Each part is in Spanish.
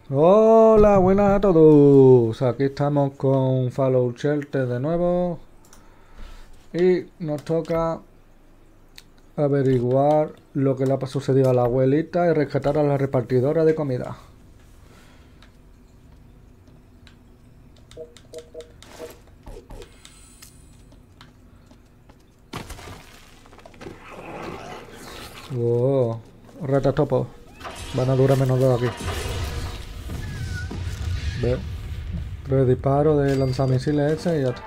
Hola, buenas a todos. Aquí estamos con Fallout Shelter de nuevo. Y nos toca averiguar lo que le ha sucedido a la abuelita y rescatar a la repartidora de comida. Oh, ratatopos. Van a durar menos de aquí. Ve. 3 disparos de lanzamisiles ese y ya está.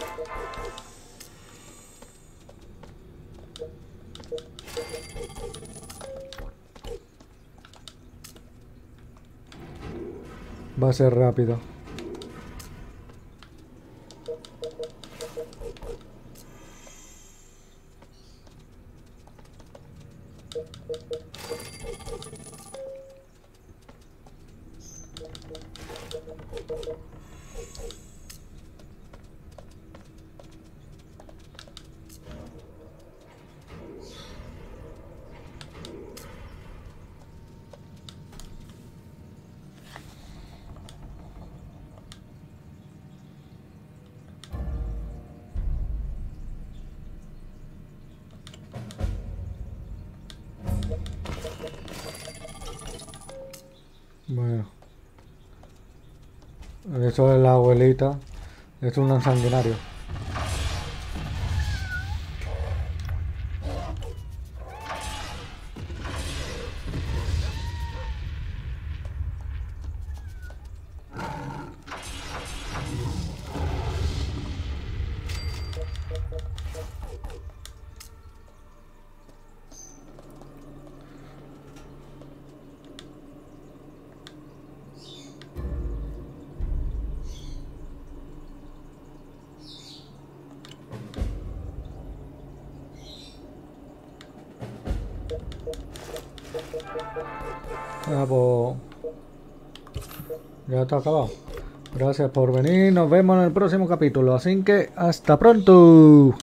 Va a ser rápido. Bueno, eso es la abuelita. Es un sanguinario. Ah, pues ya está acabado. Gracias por venir. Nos vemos en el próximo capítulo. Así que hasta pronto.